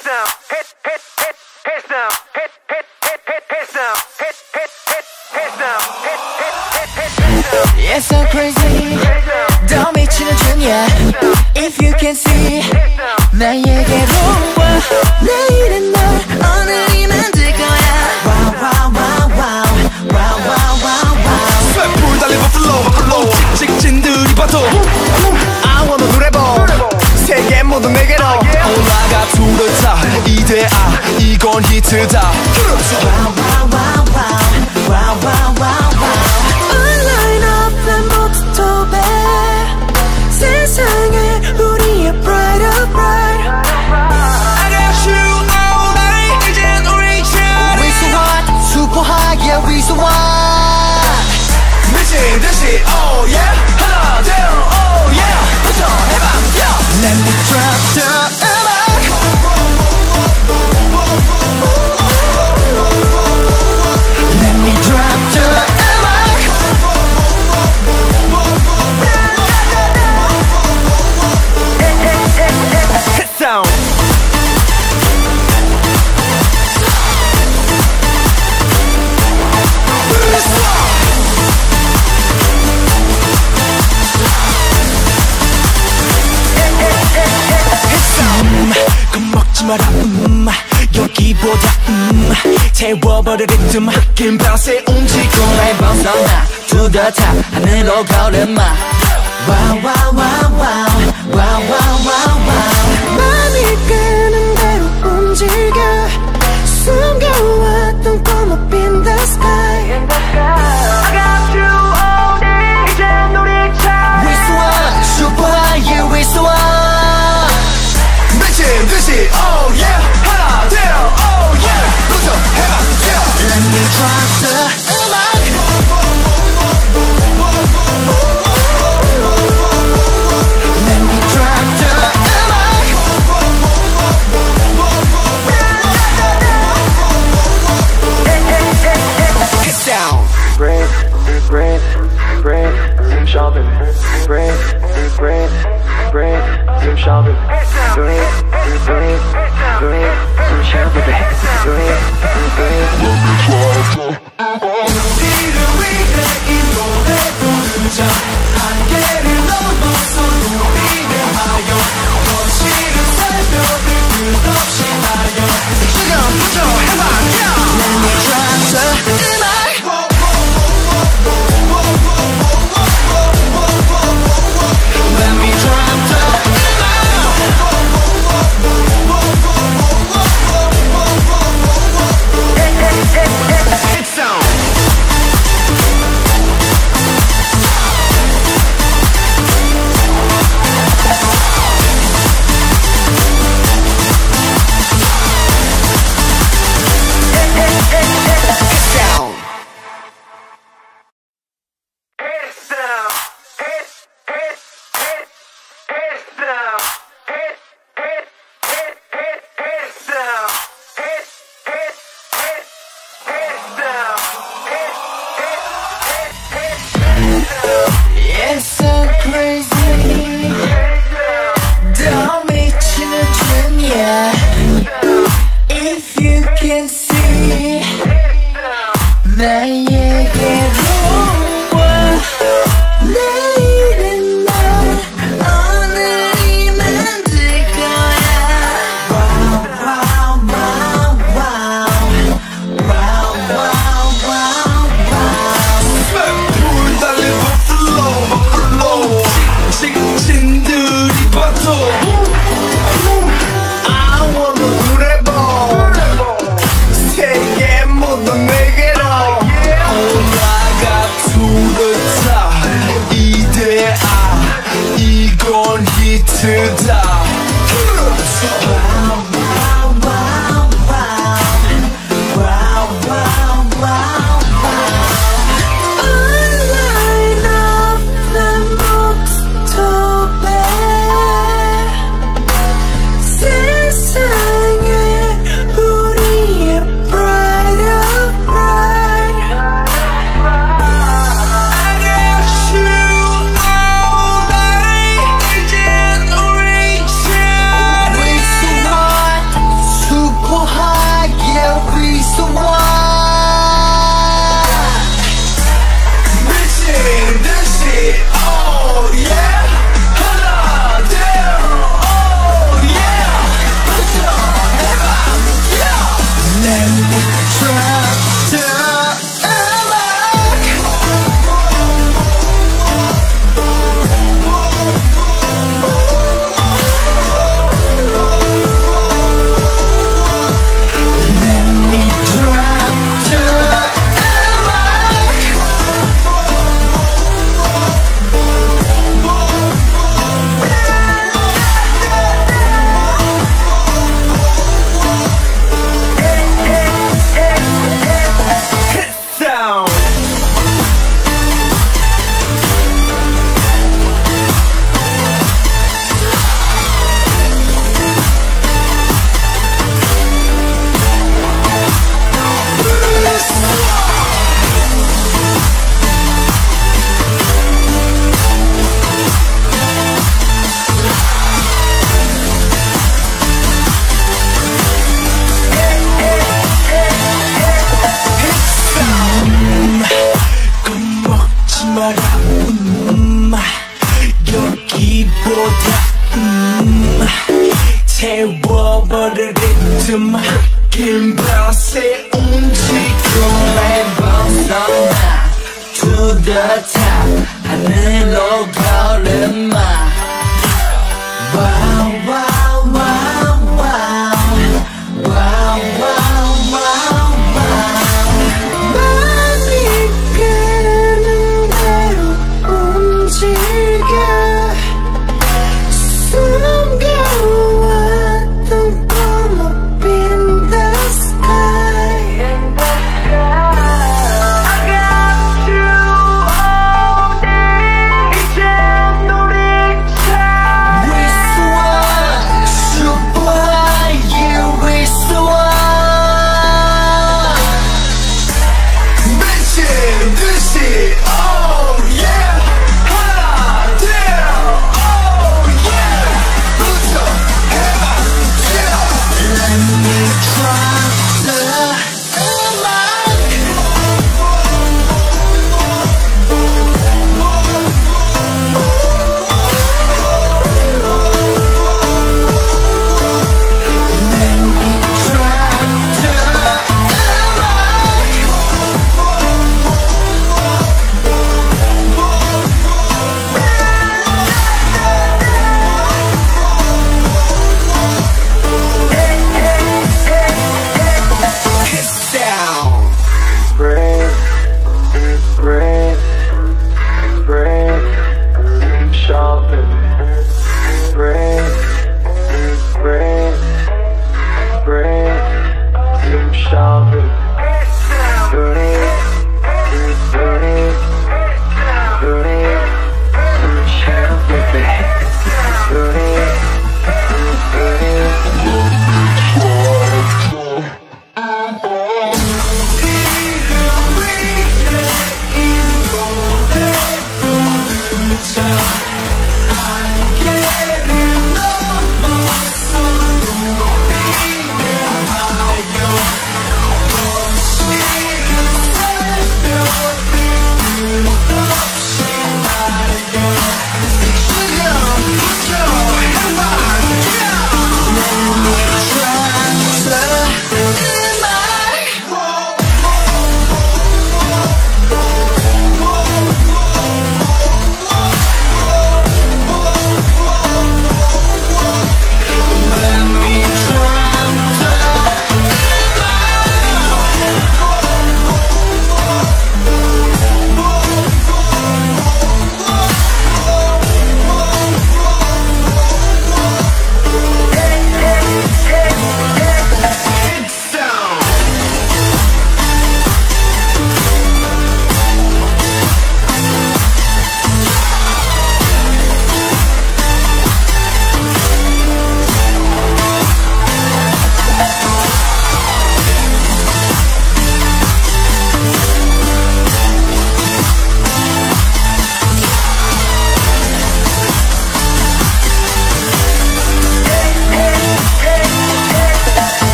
It's so crazy 더 미치는 중이야 If you can see 나에게로 와 내일은 널 오늘이 만들 거야 Wow wow wow wow Wow wow wow wow 쇠불 달리고 flow 직진들이 봐도 I wanna do that 세계 모두 내게로 올라가 둘을 타 이대아 이건 히트다 Wow wow wow wow Wow wow wow wow Online offline 모두 도배 세상에 우리의 bright of bright I got you all night 이젠 우리 차례 We so hot super hot yeah we so hot 미친 듯이 oh yeah 하나 둘 oh yeah 도전해봐 yeah Let me drop the 음악 Let me drop the 음악 Hit sound 겁먹지 마라 여기보다 태워버릴 리듬 긴 밤새 움직여 날 벗어나 to the top 하늘로 걸음마 Wow wow wow wow Wow wow wow wow 맘이 끄는 대로 움직여 숨겨왔던 꿈 up in the sky I got you all day 이젠 우리 차례 We so hot super hot yeah we so hot 미친 듯이 oh yeah 하나 둘 oh yeah 도전해봐 yeah Let me drop the 음악 Let me drop the So 미친 듯이 oh yeah 하나 둘 oh yeah 부터 해봐 yeah Let me try to 채워버릴 리듬 긴 밤새 움직여 매번 넌나 To the top 하늘로 걸음마